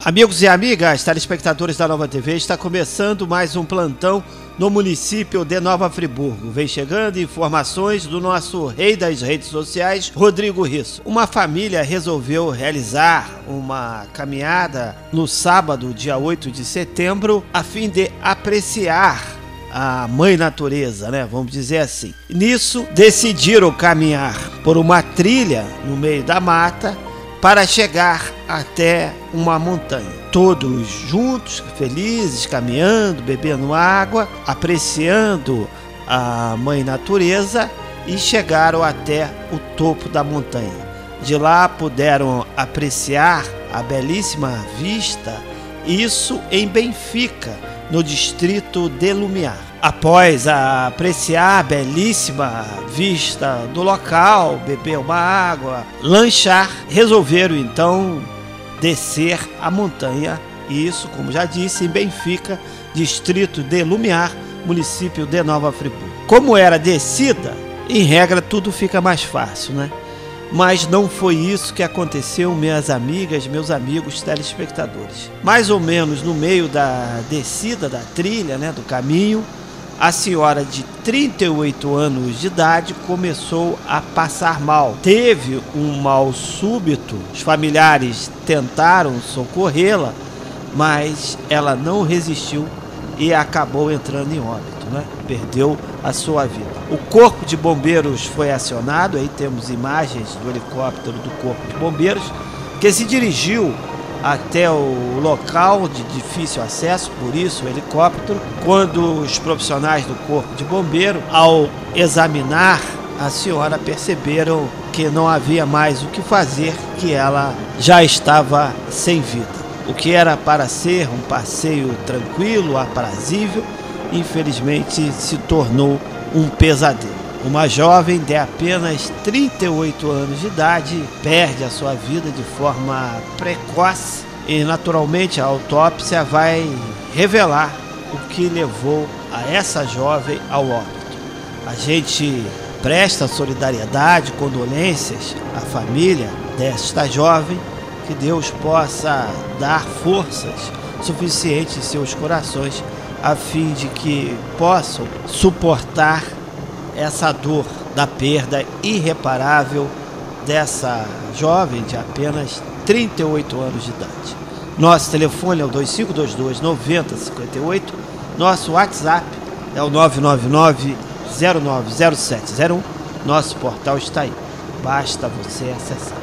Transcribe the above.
Amigos e amigas, telespectadores da Nova TV, está começando mais um plantão no município de Nova Friburgo. Vem chegando informações do nosso rei das redes sociais, Rodrigo Risso. Uma família resolveu realizar uma caminhada no sábado, dia 8 de setembro, a fim de apreciar a mãe natureza, né? Vamos dizer assim. Nisso, decidiram caminhar por uma trilha no meio da mata para chegar até uma montanha. Todos juntos, felizes, caminhando, bebendo água, apreciando a mãe natureza e chegaram até o topo da montanha. De lá puderam apreciar a belíssima vista, isso em Benfica, no distrito de Lumiar. Após apreciar a belíssima vista do local, beber uma água, lanchar, resolveram então descer a montanha. Isso, como já disse, em Benfica, distrito de Lumiar, município de Nova Friburgo. Como era descida, em regra tudo fica mais fácil, né? Mas não foi isso que aconteceu, minhas amigas, meus amigos telespectadores. Mais ou menos no meio da descida da trilha, né, do caminho, a senhora de 38 anos de idade começou a passar mal. Teve um mal súbito, os familiares tentaram socorrê-la, mas ela não resistiu e acabou entrando em óbito, né? Perdeu a sua vida. O corpo de bombeiros foi acionado, aí temos imagens do helicóptero do corpo de bombeiros, que se dirigiu até o local de difícil acesso, por isso o helicóptero. Quando os profissionais do corpo de bombeiro, ao examinar a senhora, perceberam que não havia mais o que fazer, que ela já estava sem vida. O que era para ser um passeio tranquilo, aprazível, infelizmente se tornou um pesadelo. Uma jovem de apenas 38 anos de idade perde a sua vida de forma precoce e, naturalmente, a autópsia vai revelar o que levou a essa jovem ao óbito. A gente presta solidariedade, condolências à família desta jovem, que Deus possa dar forças suficientes em seus corações a fim de que possam suportar essa dor da perda irreparável dessa jovem de apenas 38 anos de idade. Nosso telefone é o 2522-9058, nosso WhatsApp é o 999-090701, nosso portal está aí, basta você acessar.